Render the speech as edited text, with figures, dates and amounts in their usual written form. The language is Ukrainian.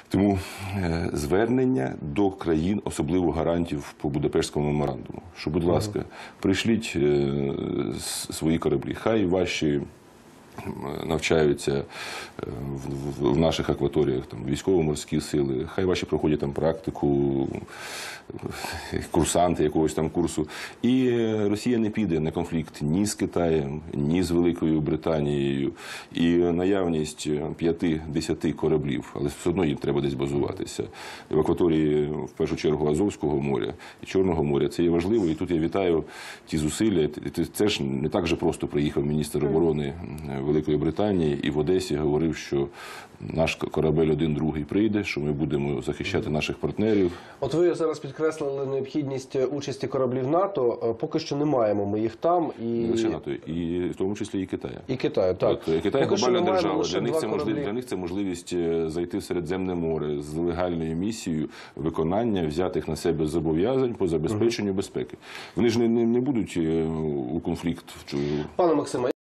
Тому звернення до країн, особливо гарантів по Будапештському меморандуму, що, будь ласка, прийшліть свої кораблі, хай ваші навчаються в наших акваторіях, там, військово-морські сили, хай ваші проходять там практику, курсанти якогось там курсу. І Росія не піде на конфлікт ні з Китаєм, ні з Великою Британією. І наявність 5-10 кораблів, але все одно їм треба десь базуватися. В акваторії, в першу чергу, Азовського моря і Чорного моря. Це є важливо. І тут я вітаю ті зусилля. Це ж не так же просто приїхав міністр оборони Великої Британії і в Одесі говорив, що наш корабель один другий прийде, що ми будемо захищати наших партнерів. От ви зараз підкреслили необхідність участі кораблів НАТО. Поки що не маємо ми їх там. Не лише НАТО, і в тому числі і Китаю. І Китаю, так. Китай глобальна держава. Для них це можливість зайти в Середземне море з легальною місією виконання взятих на себе зобов'язань по забезпеченню безпеки. Вони ж не будуть у конфлікт. Пане Максиме,